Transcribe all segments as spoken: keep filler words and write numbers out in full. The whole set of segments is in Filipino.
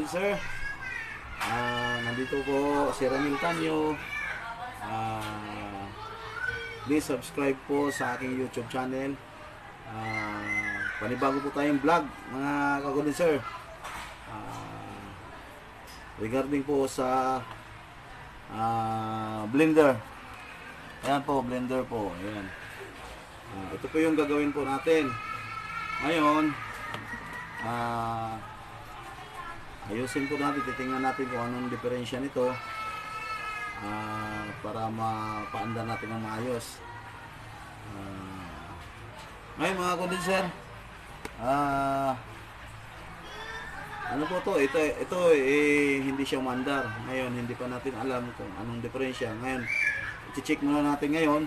sir. Uh, nandito po si Ramil Tanyo. Uh, please subscribe po sa aking YouTube channel. Uh, panibago po tayong vlog mga kagulin sir. Uh, regarding po sa uh, blender. Ayan po, blender po. Ayan. Uh, ito po yung gagawin po natin. Ngayon, ah... Uh, ayusin po natin, titingnan natin kung anong diferensya nito uh, para mapaanda natin ng maayos. Uh, ngayon mga condenser, uh, ano po to? Ito, ito eh, hindi siya umandar. Ngayon, hindi pa natin alam kung anong diferensya. Ngayon, i-check muna natin ngayon.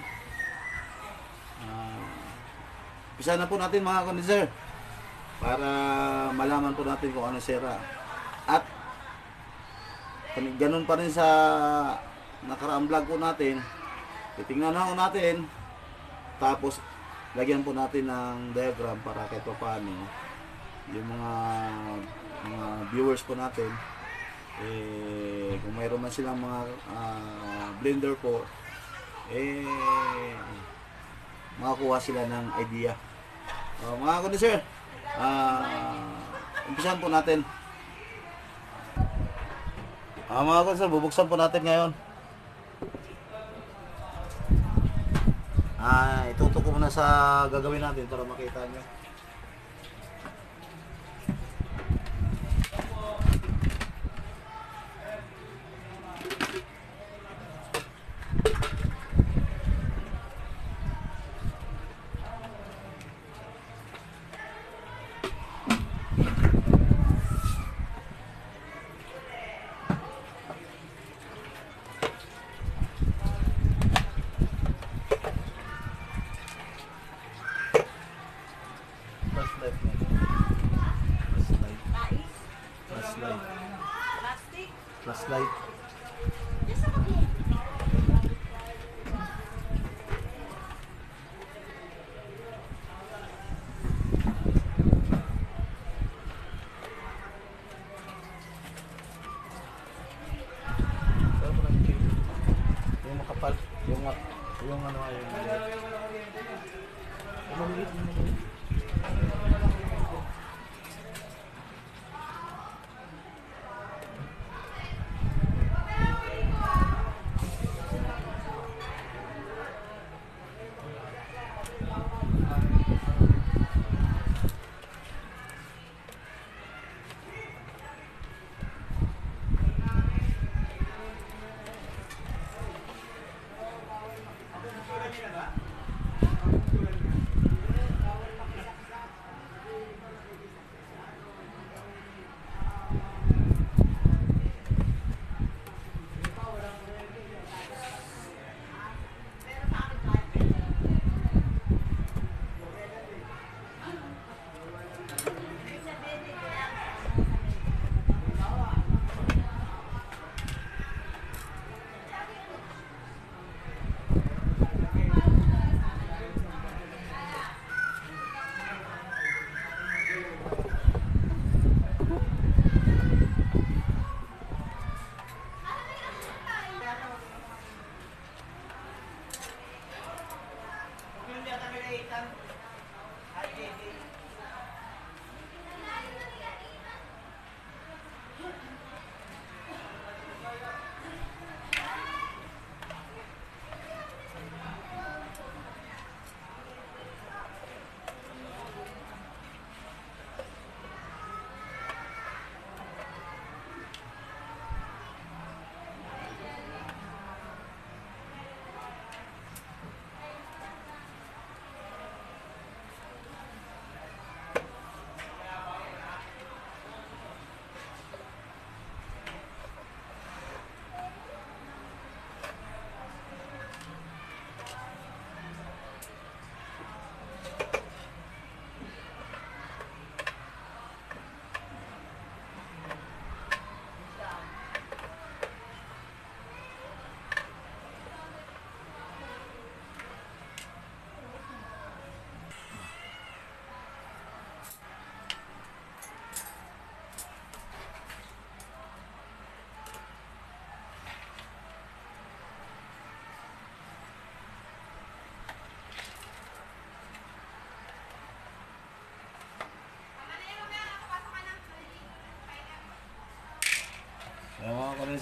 Uh, Pisa na po natin mga condenser para malaman po natin kung ano sira. At ganun pa rin sa nakaraang vlog po natin, titingnan na po natin, tapos lagyan po natin ng diagram para kahit pa paano yung mga mga viewers po natin, eh, kung mayroon man silang mga uh, blender po, eh makakuha sila ng idea. Uh, mga condenser, uh, umpisahan po natin. Ah, mga konser, bubuksan po natin ngayon. Ah, itutok ko muna sa gagawin natin para makita nyo. Flashlight. Yung makapal, yung yung ano ay yung maliit na maliit.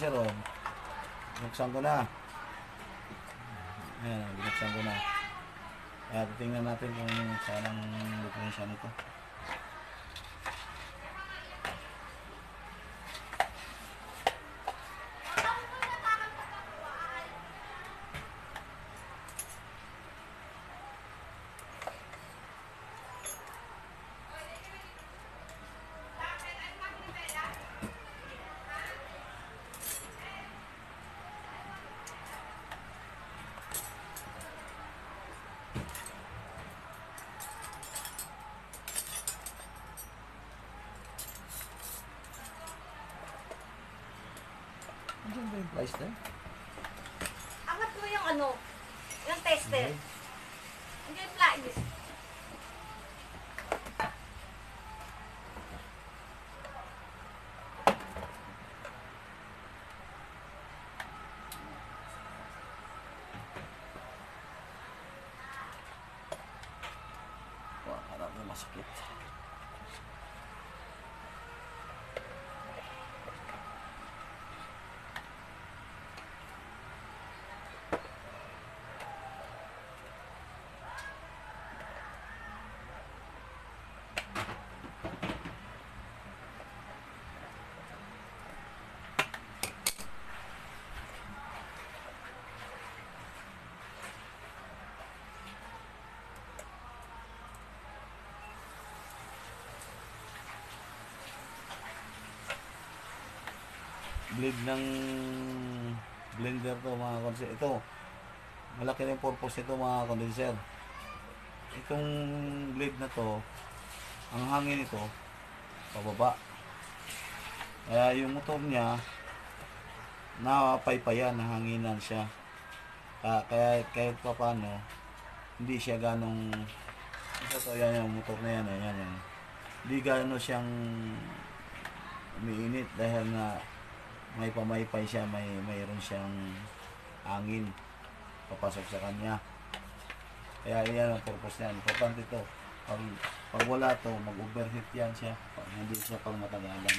condenser, oh. Binuksan ko na. Ayan, binuksan ko na. Kaya titingnan natin kung saan ang diferensya nito. Andiyan ba yung price na? Angat mo yung ano, yung tester. Okay. Hindi yung flyers. Wah, harap na masakit. Blade ng blender to mga condenser. Ito, malaki na yung purpose nito mga condenser. Itong blade na to, ang hangin nito, pababa. Kaya yung motor niya, napaypayan, nahanginan siya. Kaya, kaya kahit pa paano, hindi siya ganong, ito to, yan yung motor na yan, yan, yan. Hindi gano'n siyang umiinit dahil nga may pamaypay siya, may mayroon siyang hangin papasok sa kanya. Kaya iyan ang purpose niyan. Importante ito. Pag, pag wala to, mag-overheat yan siya. Pag hindi siya pang matagalan.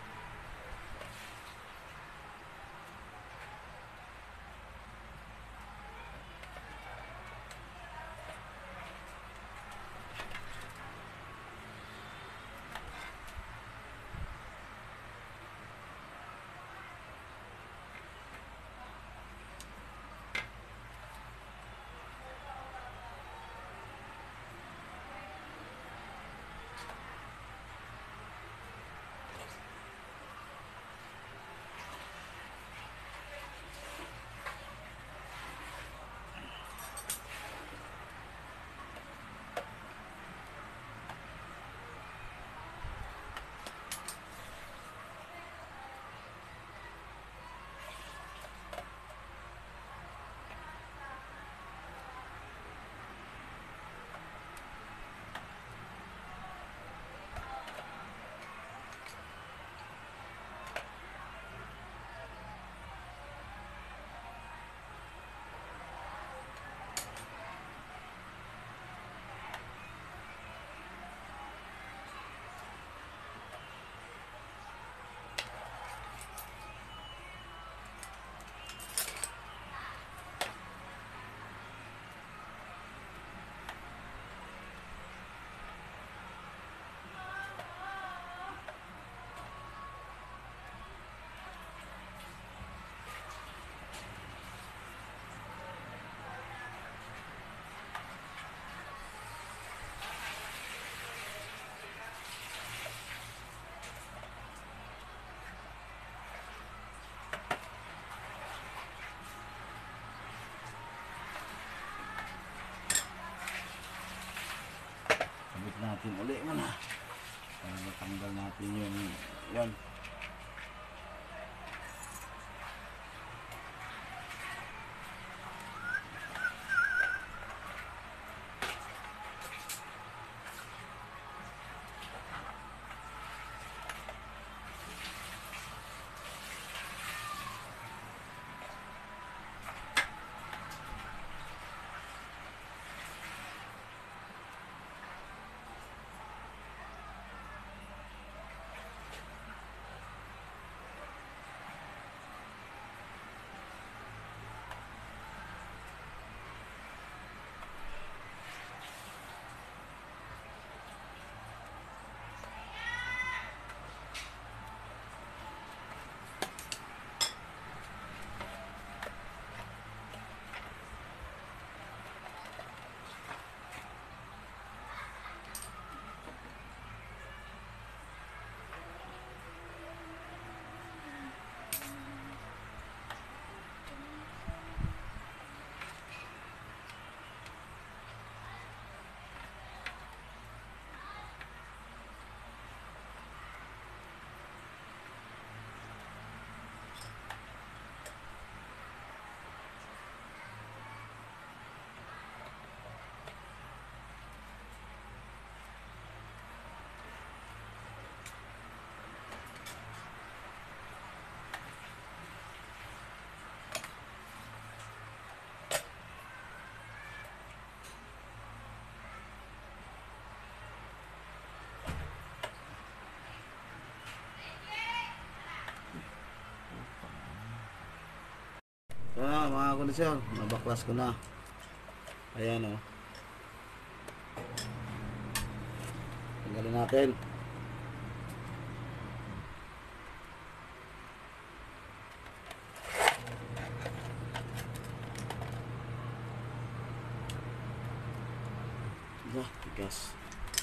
Natin uli muna para matanggal natin yung yan. na mga kondensor, nabaklas ko na. Ayan o. Tanggalin natin. Ah, tigas.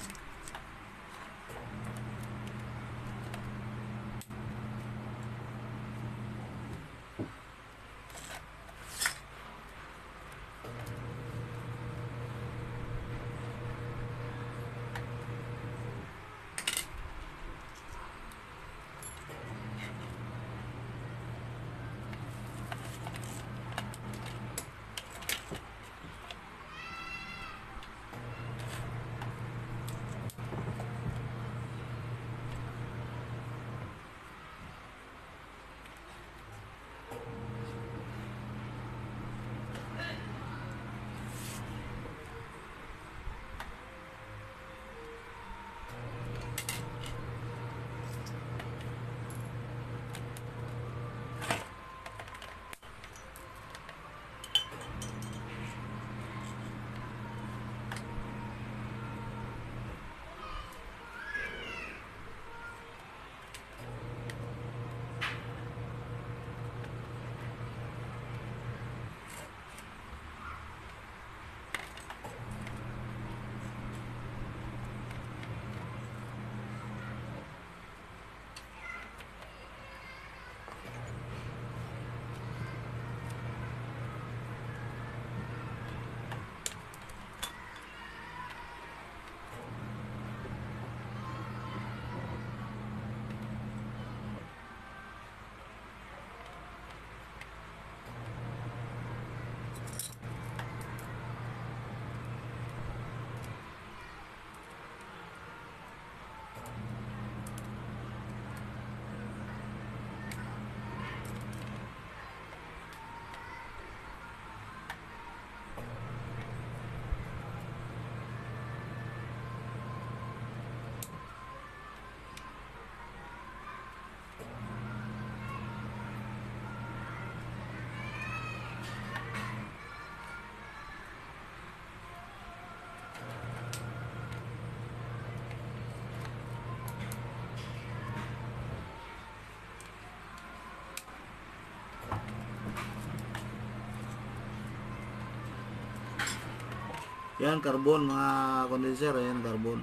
Yan, carbon mga condenser. Ayan, carbon.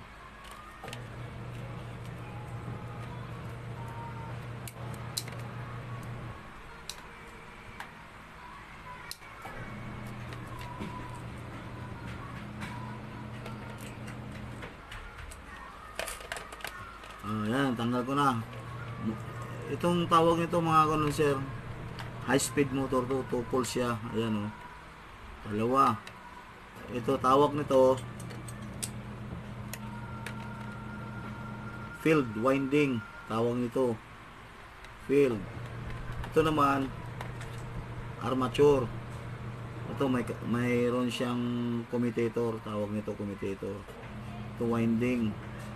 Ayan, tanggal ko na. Itong tawag nito mga condenser, high speed motor to, two poles siya. Ayan o. Dalawa. Ito tawag nito field winding, tawag nito field. Ito naman armature. Ito may mayroon siyang commutator, tawag nito commutator. Ito winding.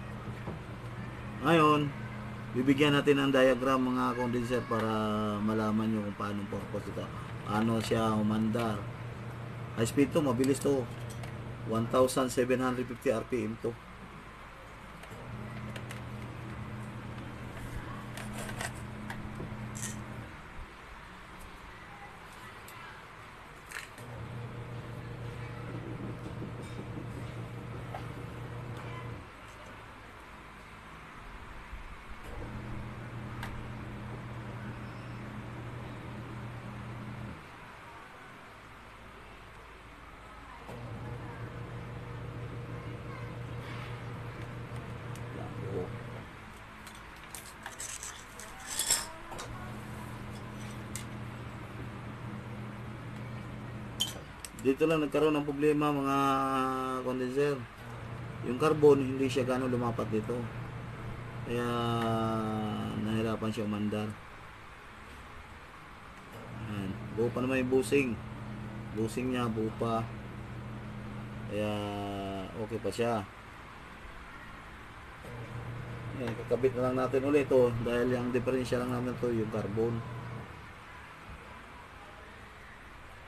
Ngayon bibigyan natin ng diagram mga condenser para malaman nyo kung paano purpose ito, paano siya umandar. High speed to, mabilis to, one thousand seven hundred fifty R P M to. Dito lang nagkaroon ng problema mga condenser. Yung carbon hindi siya gano'ng lumapat dito. Kaya nahirapan siya umandar. Ayan. Buo pa naman yung busing. Busing niya buo pa. Kaya okay pa siya. Ayan, kakabit na lang natin ulit ito dahil yung diferensya lang naman ito yung carbon.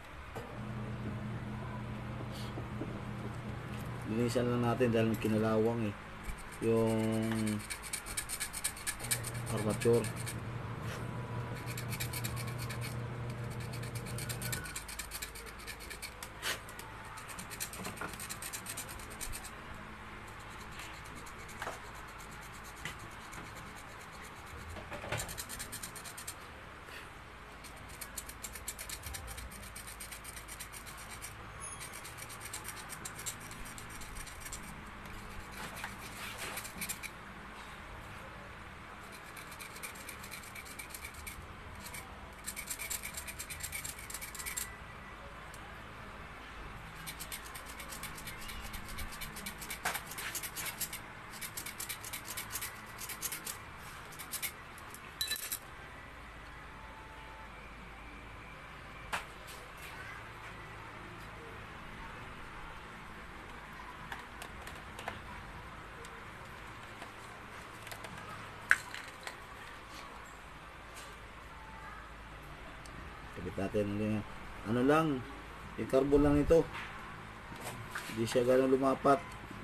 linisan lang natin dahil kinalawang eh yung armature. Kabit natin ulit. Ano lang, yung carbon lang ito. Hindi siya gano'ng lumapat.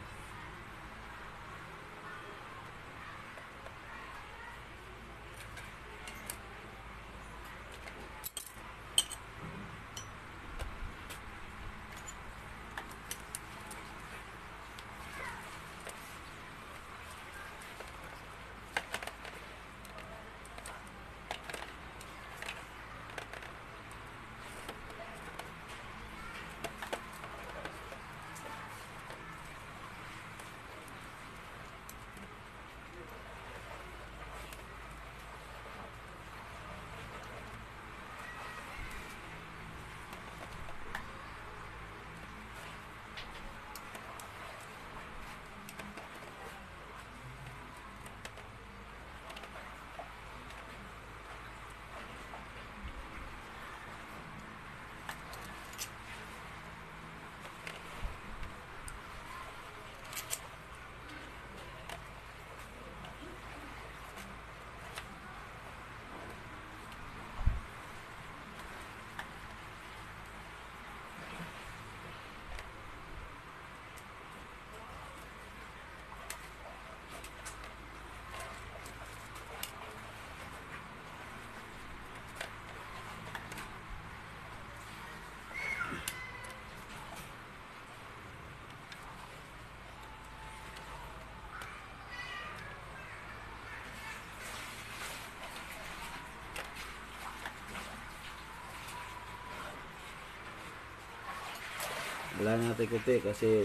Wala natin kuti kasi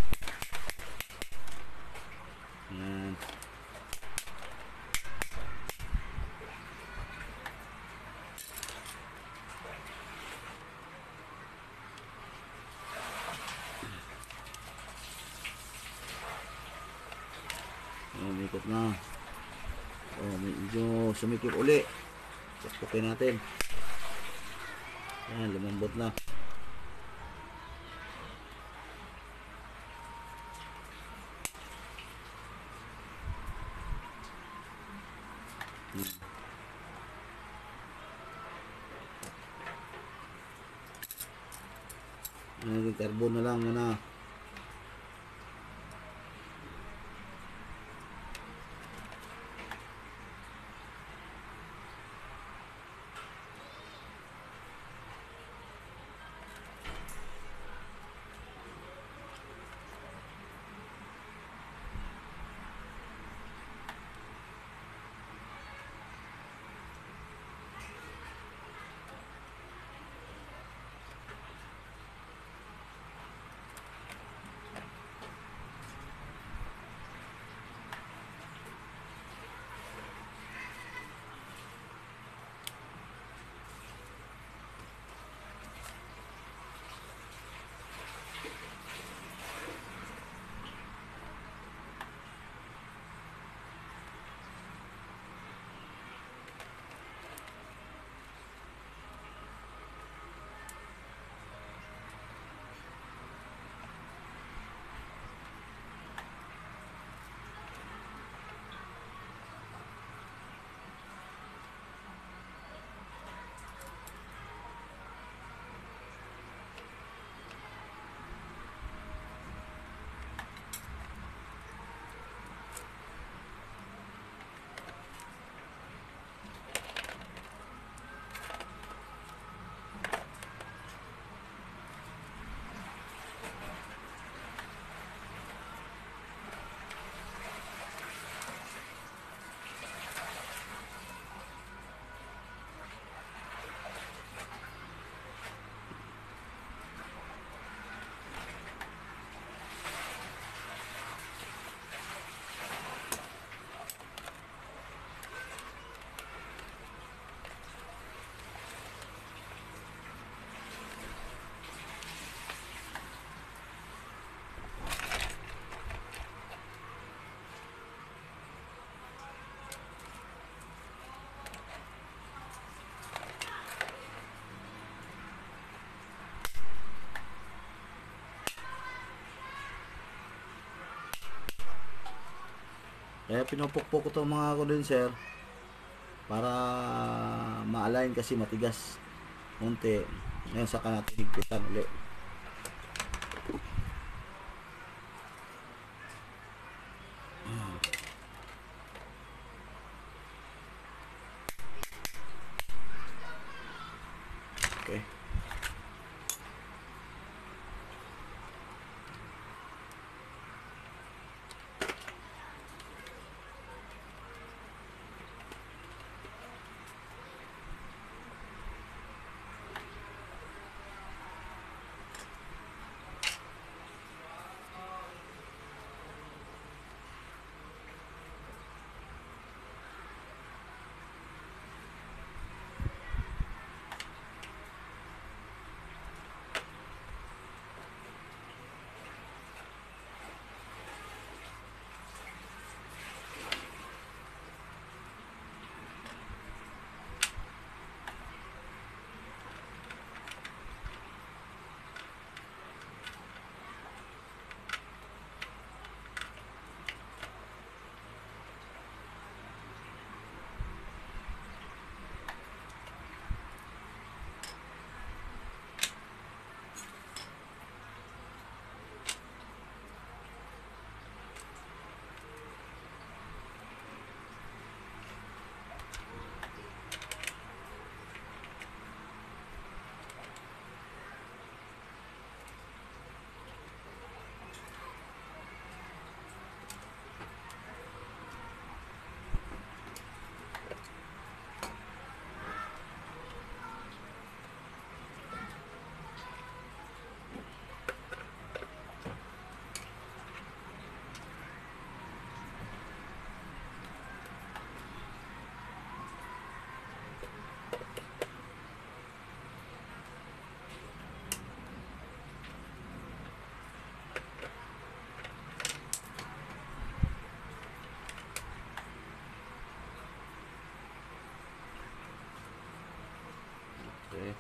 yan. Ayan, ikot na. Oh, medyo sumikip uli. Pupukin natin. Ayan, lumambot na. Ayan, carbon na lang muna. Kaya pinupukpok ko to mga condenser para ma-align kasi matigas unti. Ngayon saka natin higpitan ulit. Okay. Okay.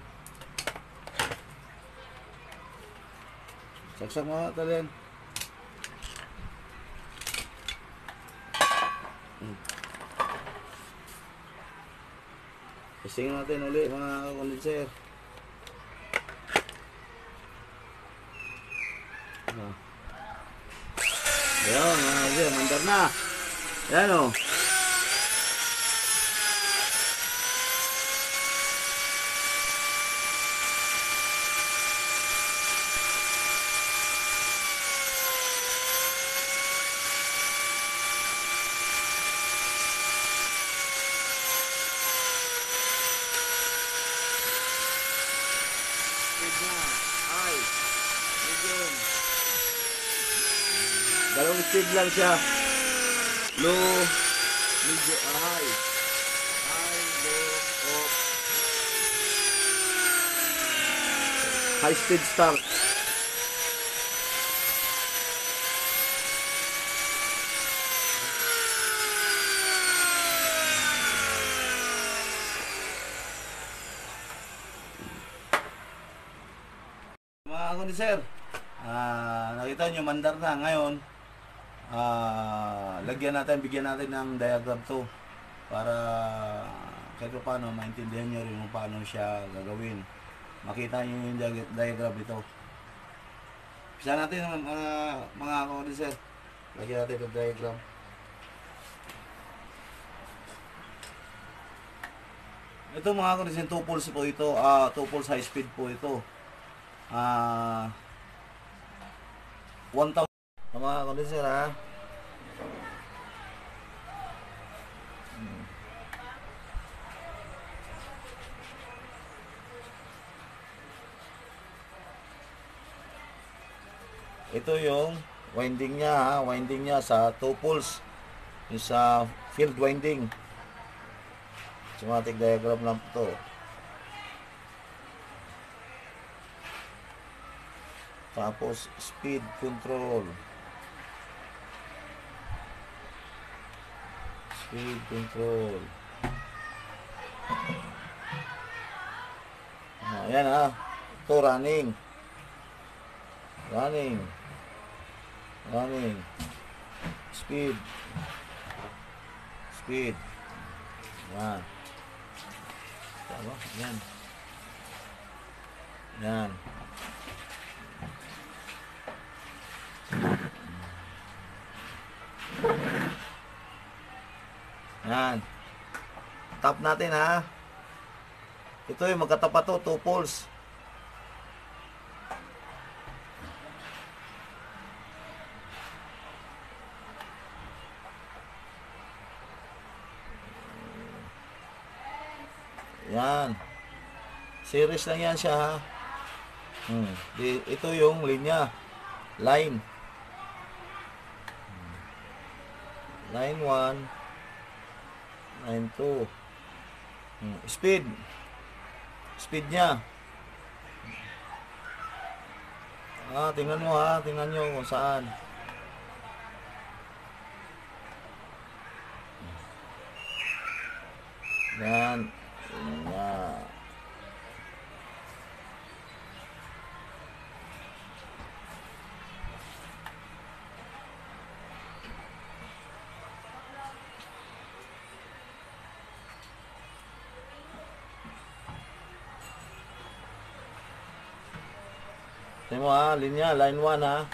Saksak mo talen. Hmm. Isingin natin ulit mga condenser. Ah. Ayan, mga condenser, mandar na. Ayan o. Dalawang speed lang siya. Low, medyo, ah, high. High, low, off. High speed start. Mga condenser, ah, nakita nyo mandar na ngayon. Ah, lagyan natin, bigyan natin ng diagram to para kahit paano maintindihan nyo rin kung paano siya gagawin. Makita nyo yung diag- diagram ito. Pisa natin mga, mga condenser. Lagyan natin yung diagram. Ito mga condenser, two poles po ito. Ah, two poles high speed po ito. Ah, one thousand. Mga condenser ha. Ito yung winding niya ha, winding niya sa two poles. Yung sa field winding. Schematic diagram lang po to. Tapos speed control. Speed control. Ah, ayan ha. Ito running. Running. Running. Speed. Speed. Yan. Tama, yan. Yan. Yan. Tap natin ha. Ito yung magkatapat to, two poles. Yan. Series lang yan siya ha. Hmm. Di, ito yung linya. Line. Line one. Line two. Hmm. Speed. Speed niya. Ah, tingnan mo ha. Tingnan nyo kung saan. Yan. Yan. Tingnan mo ha, linya, line one ha.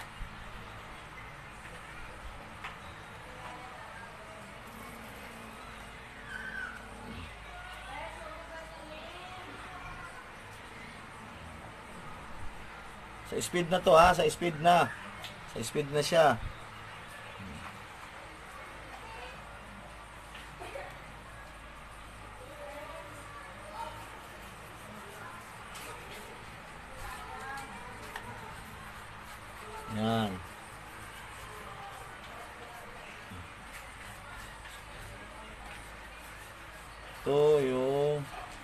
Sa speed na to ha, sa speed na. Sa speed na siya. Yan. Ito yung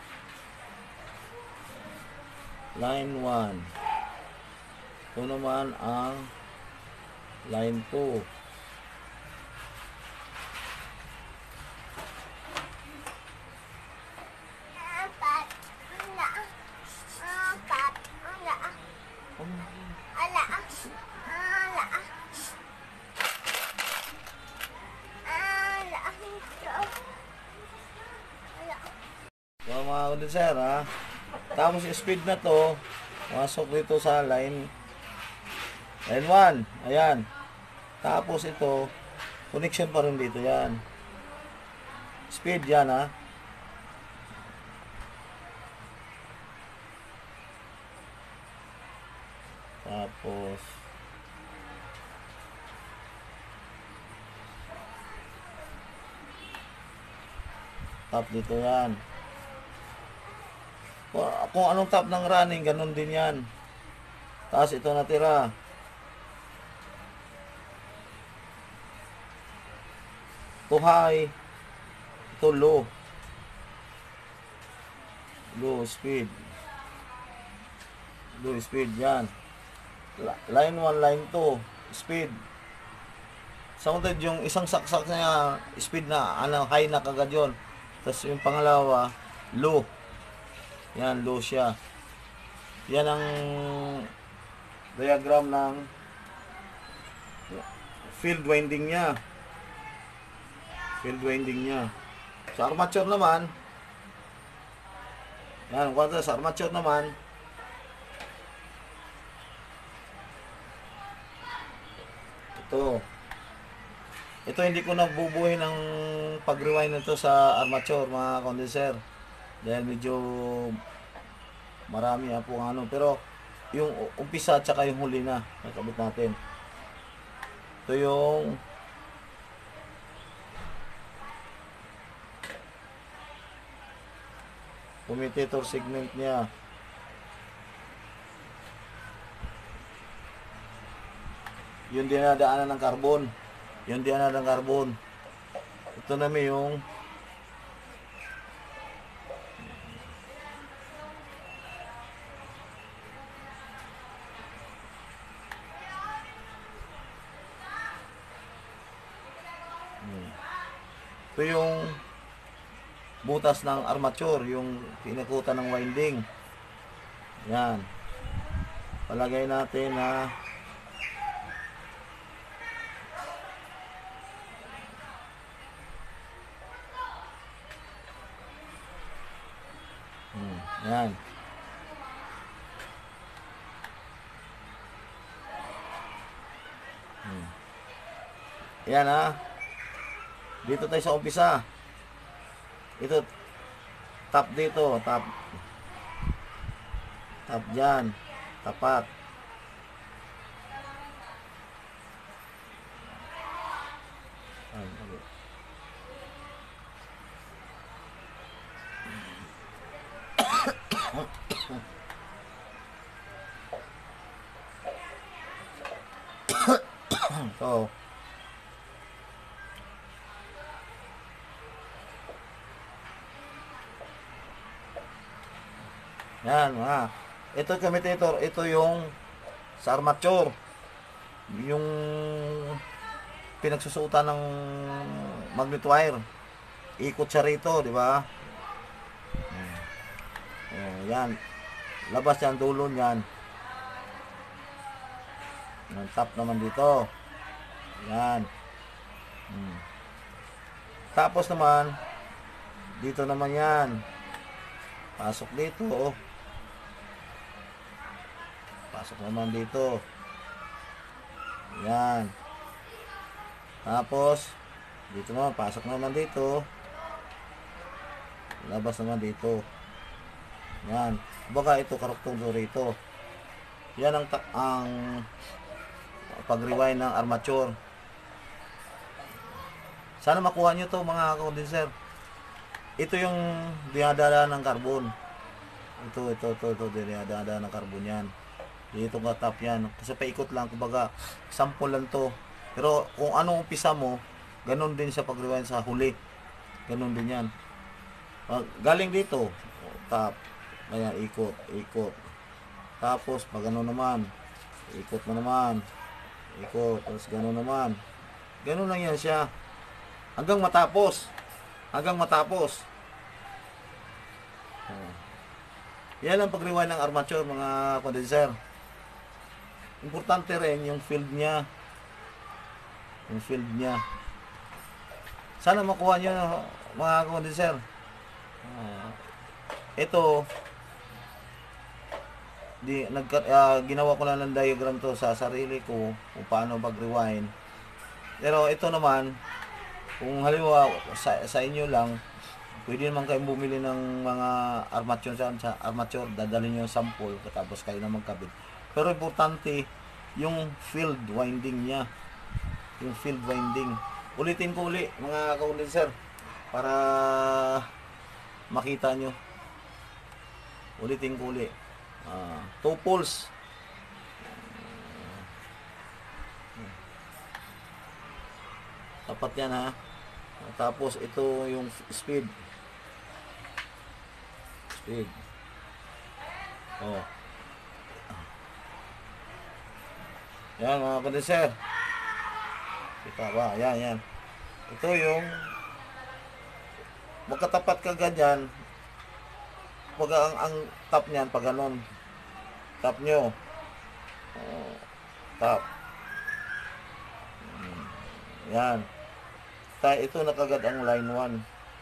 line one. Ito naman ang line two. So, mga kondenser ha. Tapos yung speed na to, masok dito sa line line one. Ayan. Tapos ito, connection pa rin dito yan. Speed yan ha. Tapos tap dito yan. Kung anong tap ng running, ganun din yan. Tapos ito natira. Ito high. Ito low. Low speed. Low speed yan. Line one, line two. Speed. Sounded yung isang saksak niya, speed na, ano, high na kagad yun. Tapos yung pangalawa, low. Yan, low siya. Yan ang diagram ng field winding niya. Field winding niya. Sa armature naman, yan, kung sa armature naman, ito. Ito hindi ko nabubuhay ng pag-rewind nito sa armature, mga condenser. Dahil medyo marami ha po ano. Pero yung umpisa at saka yung huli na nakabit natin. Ito yung commutator segment niya. Yung dinadaanan ng carbon. Yung dinadaanan ng carbon. Ito naman yung ito yung butas ng armature, yung pinikutan ng winding. Yan. Palagay natin na Yan. Hmm. Yan ha. Dito tayo sa umpisa. Ito, tap dito, tap. Tap dyan. Tapat. Ay, okay. So, yan mga. Ito commutator, ito yung sa armature. Yung pinagsusuotan ng magnet wire. Ikot siya rito, di ba? Oh, yan. Labas yan, dulo niyan. Ang top naman dito. Yan. Hmm. Tapos naman, dito naman yan. Pasok dito. Oh. Pasok naman dito. Yan. Tapos, dito naman, pasok naman dito. Labas naman dito. Yan. Baka ito karuktong rito. Yan ang ang pag-rewind ng armature. Sana makuha nyo to mga condenser. Ito yung dinadala ng carbon. Ito, ito, ito, ito, dinadala ng carbon yan. Dito nga top yan. Kasi paikot lang, kumbaga, sample lang to. Pero kung anong umpisa mo, ganun din sa pag-rewind sa huli. Ganun din yan. Galing dito, top. Ayan, ikot, ikot. Tapos, pag gano'n naman, ikot mo naman. Ikot, tapos gano'n naman. Gano'n lang yan siya. Hanggang matapos. Hanggang matapos. Oh. Yan ang pag-rewind ng armature, mga condenser. Importante rin yung field niya. Yung field niya. Sana makuha nyo, mga condenser. Uh, ito, di nag uh, ginawa ko lang ng diagram to sa sarili ko kung paano mag-rewind. Pero ito naman, kung halimbawa sa, sa inyo lang, pwede naman kayong bumili ng mga armature sa, sa armature, dadalhin niyo yung sample tapos kayo na magkabit. Pero importante yung field winding niya. Yung field winding. Ulitin ko uli mga condenser para makita nyo. Ulitin ko uli. Uh, two poles. Tapat yan ha. Tapos ito yung speed. Speed. Oh. Yan mga condenser. Kita ba? Yan, yan. Ito yung magkatapat ka ganyan. Pag ang, ang top niyan, pag ganon. Top nyo. Oh, top. Yan. Ito nakagad ang line one.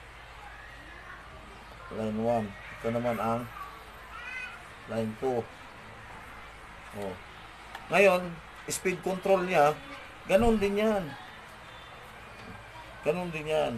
Line one. Ito naman ang line two. Oh. Ngayon, speed control niya, ganon din yan. Ganon din yan.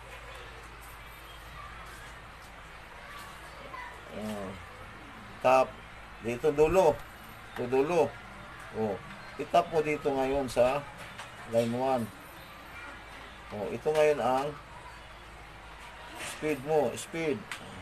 Uh, tap. Dito dulo. Ito dulo. Oh. Itap mo dito ngayon sa line one. Oh, ito ngayon ang speed mo, speed.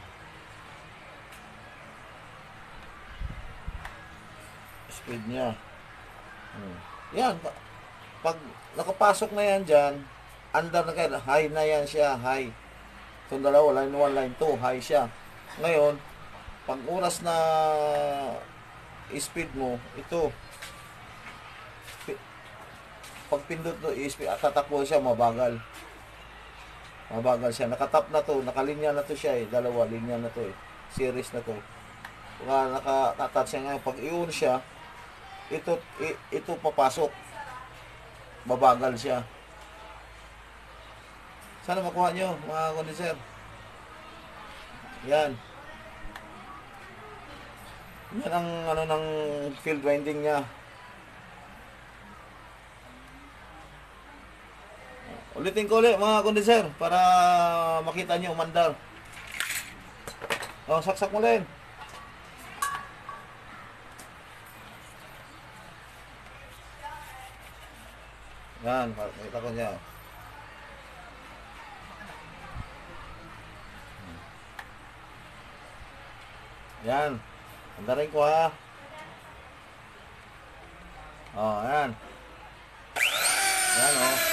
Speed niya. Hmm. Yan, pag nakapasok na yan dyan, under na kayo, high na yan siya, high. Itong dalawa, line one, line two, high siya. Ngayon, pag oras na speed mo, ito, pag pindot to, tatakbo siya, mabagal. Mabagal siya. Nakatap na to, nakalinya na to siya eh. Dalawa, linya na to eh. Series na to. Kung nakatatat siya ngayon, pag i-on siya, ito, i, ito papasok. Mabagal siya. Sana makuha nyo, mga condenser. Yan. Yan ang ano ng field winding niya. Ulitin ko ulit mga kondenser para makita niyo umandar. Oh, saksak mo rin. Yan, makita ko niya. Yan. Andarin ko ha. Oh, ayan. Ayan oh.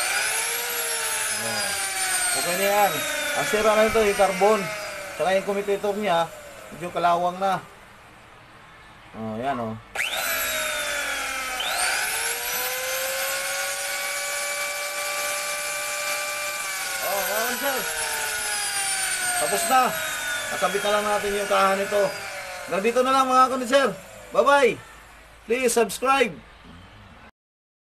Oh. Okay na yan. Ang sira na ito, yung carbon. Saka yung commutator niya, medyo kalawang na. Oh, ayan oh. Oh, ayan sir. Tapos na. Nakabit na lang natin yung kahan nito. Hanggang dito na lang mga kondenser. Bye-bye. Please subscribe.